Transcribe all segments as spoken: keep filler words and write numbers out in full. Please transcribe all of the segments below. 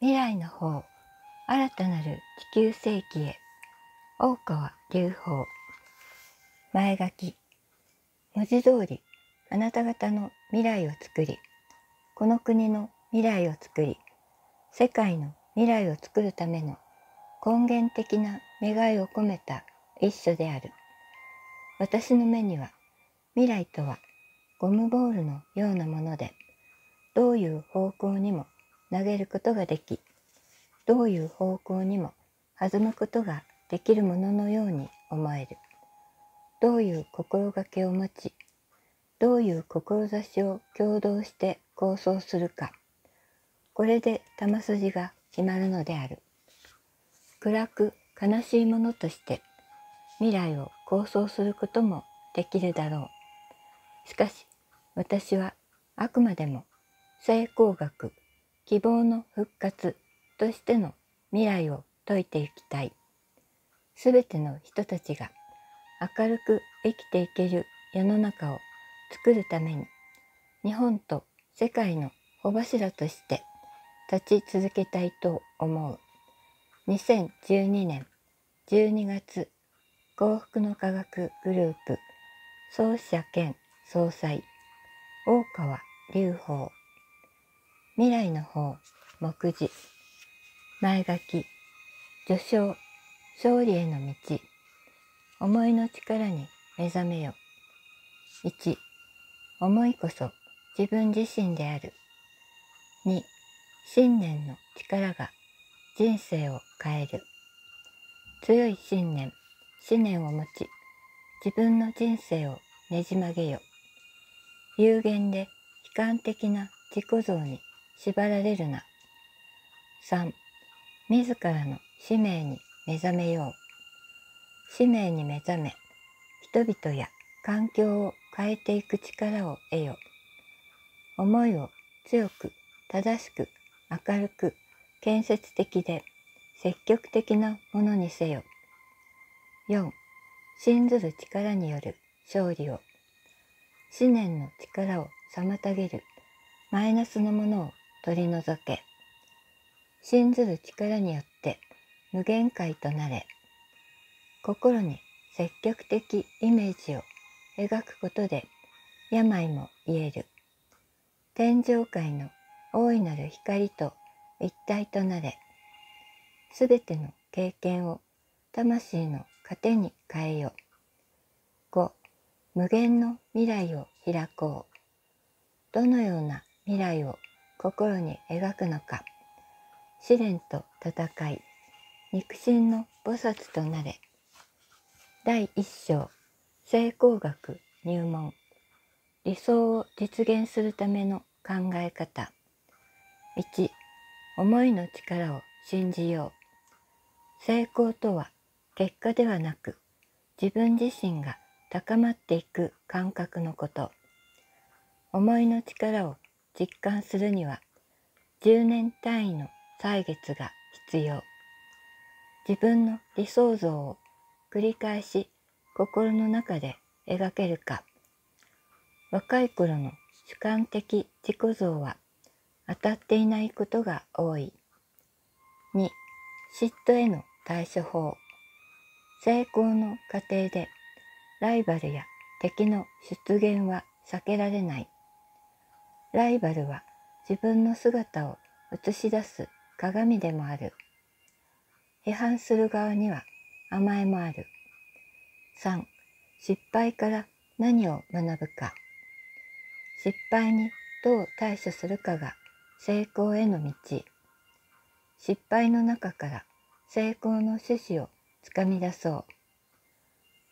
未来の方、新たなる地球世紀へ。大川隆法。前書き。文字通り、あなた方の未来を作り、この国の未来を作り、世界の未来を作るための根源的な願いを込めた一書である。私の目には、未来とはゴムボールのようなもので、どういう方向にも投げることができ、どういう方向にも弾むことができるもののように思える。どういう心がけを持ち、どういう志を共同して構想するか、これで球筋が決まるのである。暗く悲しいものとして未来を構想することもできるだろう。しかし私はあくまでも成功学、希望の復活としての未来を説いていきたい。すべての人たちが明るく生きていける世の中を作るために、日本と世界の帆柱として立ち続けたいと思う。にせんじゅうにねんじゅうにがつ、幸福の科学グループ創始者兼総裁、大川隆法。未来の方、目次。前書き。序章、勝利への道。思いの力に目覚めよ。いち、思いこそ自分自身である。に、信念の力が人生を変える。強い信念、思念を持ち、自分の人生をねじ曲げよ。有限で悲観的な自己像に縛られるな。さん、自らの使命に目覚めよう。使命に目覚め、人々や環境を変えていく力を得よ。思いを強く、正しく、明るく、建設的で積極的なものにせよ。よん、信ずる力による勝利を。思念の力を妨げるマイナスのものを取り除け。信ずる力によって無限界となれ。心に積極的イメージを描くことで病も癒える。天上界の大いなる光と一体となれ。すべての経験を魂の糧に変えよ。ご、無限の未来を開こう。どのような未来を心に描くのか。試練と戦い、肉親の菩薩となれ。だいいっ章、成功学入門。理想を実現するための考え方。いち、思いの力を信じよう。成功とは結果ではなく、自分自身が高まっていく感覚のこと。思いの力を実感するには、じゅうねん単位の歳月が必要。自分の理想像を繰り返し心の中で描けるか。若い頃の主観的自己像は当たっていないことが多い。に、嫉妬への対処法。成功の過程でライバルや敵の出現は避けられない。ライバルは自分の姿を映し出す鏡でもある。批判する側には甘えもある。さん、失敗から何を学ぶか。失敗にどう対処するかが成功への道。失敗の中から成功の趣旨をつかみ出そう。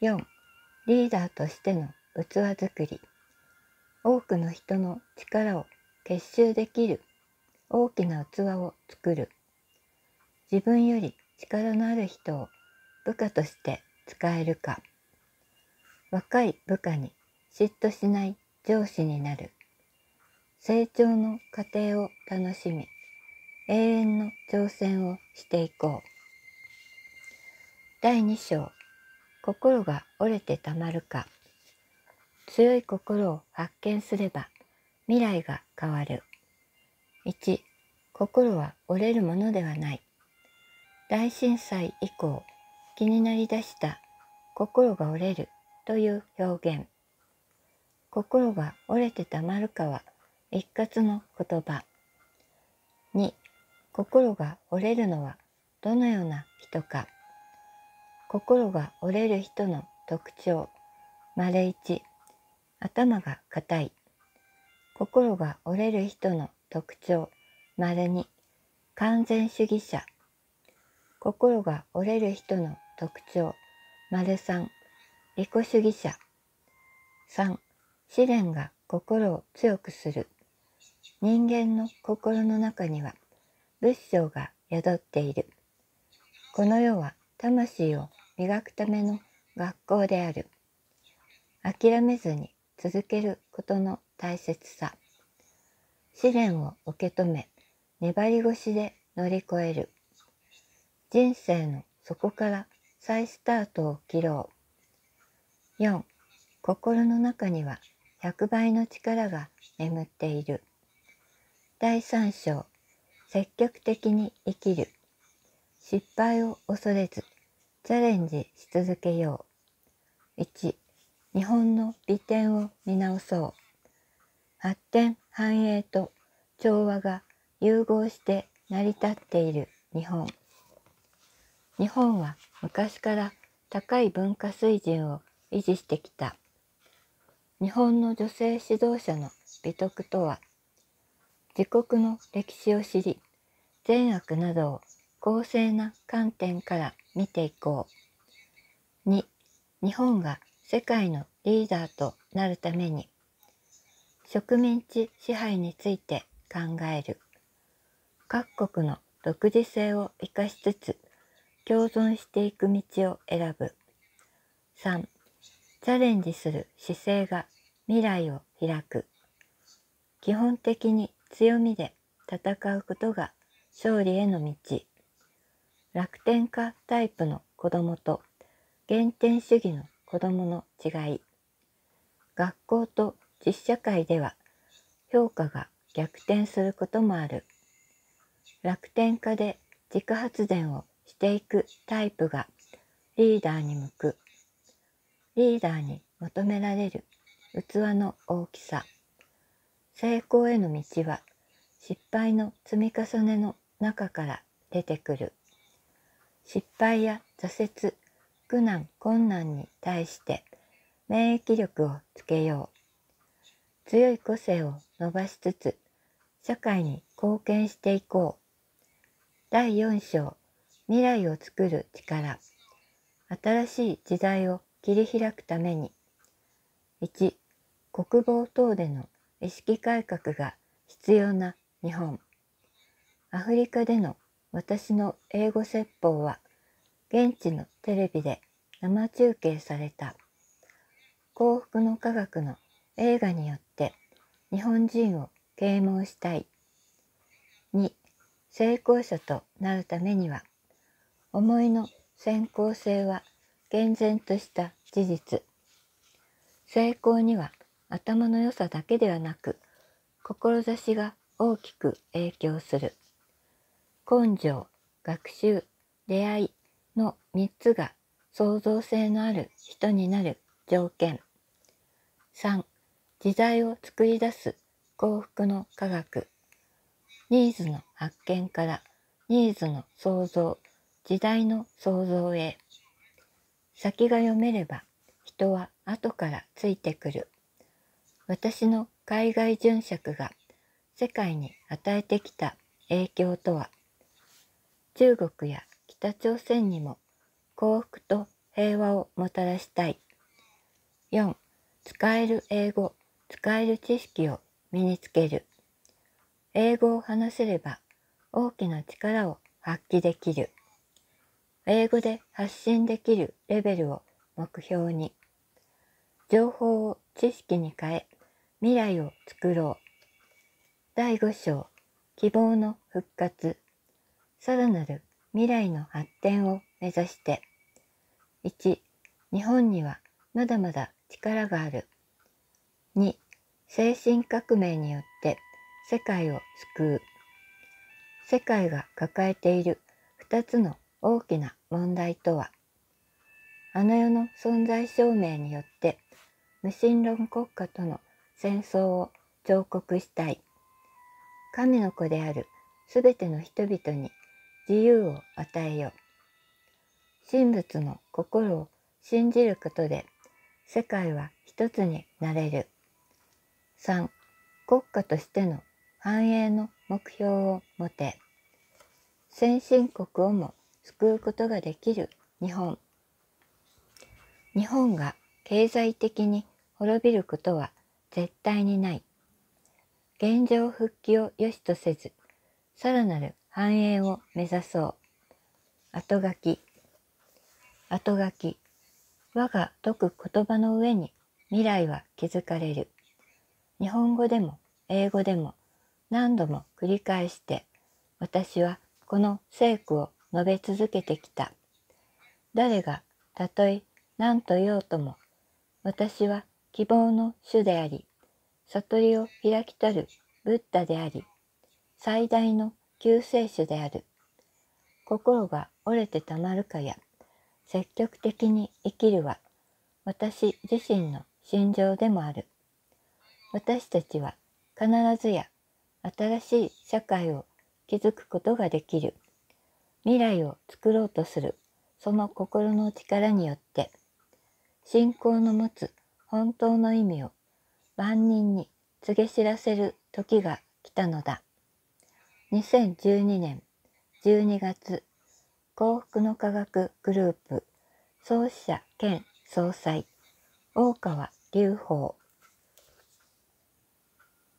よん、リーダーとしての器作り。多くの人の力を結集できる大きな器を作る。自分より力のある人を部下として使えるか。若い部下に嫉妬しない上司になる。成長の過程を楽しみ、永遠の挑戦をしていこう。だいに章、心が折れてたまるか。強い心を発見すれば未来が変わる。いち、 心は折れるものではない。大震災以降、気になりだした心が折れるという表現。心が折れてたまるかは一括の言葉。に、心が折れるのはどのような人か。心が折れる人の特徴。丸一、頭が固い。心が折れる人の特徴。丸二、完全主義者。心が折れる人の特徴。丸三、利己主義者。三、試練が心を強くする。人間の心の中には仏性が宿っている。この世は魂を磨くための学校である。諦めずに続けることの大切さ。試練を受け止め、粘り腰で乗り越える。人生の底から再スタートを切ろう。よん、心の中にはひゃくばいの力が眠っている。だいさん章、積極的に生きる。失敗を恐れず、チャレンジし続けよう。いち、日本の美点を見直そう。発展繁栄と調和が融合して成り立っている日本。日本は昔から高い文化水準を維持してきた。日本の女性指導者の美徳とは、自国の歴史を知り、善悪などを公正な観点から見ていこう。に、日本が世界のリーダーとなるために、植民地支配について考える。各国の独自性を生かしつつ、共存していく道を選ぶ。さん、チャレンジする姿勢が未来を開く。基本的に強みで戦うことが勝利への道。楽天家タイプの子供と原点主義の子供の違い。学校と実社会では評価が逆転することもある。楽天家で自家発電をしていくタイプがリーダーに向く。リーダーに求められる器の大きさ。成功への道は失敗の積み重ねの中から出てくる。失敗や挫折、苦難、困難に対して免疫力をつけよう。強い個性を伸ばしつつ、社会に貢献していこう。だいよん章、未来を作る力。新しい時代を切り開くために。いち、国防等での意識改革が必要な日本。アフリカでの私の英語説法は、現地のテレビで生中継された。幸福の科学の映画によって日本人を啓蒙したい。に、成功者となるためには、思いの先行性は厳然とした事実。成功には頭の良さだけではなく、志が大きく影響する。根性、学習、出会いのみっつが創造性のある人になる条件。さん、時代を作り出す幸福の科学。ニーズの発見からニーズの創造、時代の創造へ。先が読めれば人は後からついてくる。私の海外巡釈が世界に与えてきた影響とは、中国や北朝鮮にも幸福と平和をもたらしたい。よん、使える英語、使える知識を身につける。英語を話せれば大きな力を発揮できる。英語で発信できるレベルを目標に。情報を知識に変え、未来を作ろう。だいご章、希望の復活。さらなる未来の発展を目指して。いち、日本にはまだまだ力がある。に、精神革命によって世界を救う。 世界が抱えている二つの大きな問題とは、あの世の存在証明によって無神論国家との戦争を彫刻したい。神の子であるすべての人々に自由を与えよ。神仏の心を信じることで世界は一つになれる。さん. 国家としての繁栄の目標を持て。先進国をも救うことができる日本。日本が経済的に滅びることは絶対にない。現状復帰を良しとせず、さらなる繁栄を目指そう。後書き。後書き。我が説く言葉の上に未来は築かれる。日本語でも英語でも何度も繰り返して私はこの聖句を述べ続けてきた。誰がたとえ何と言おうとも私は希望の主であり、悟りを開き取るブッダであり、最大の救世主である。心が折れてたまるかや、積極的に生きるは私自身の心情でもある。私たちは必ずや新しい社会を築くことができる。未来を作ろうとするその心の力によって、信仰の持つ本当の意味を万人に告げ知らせる時が来たのだ。にせんじゅうにねんじゅうにがつ、幸福の科学グループ創始者兼総裁、大川隆法。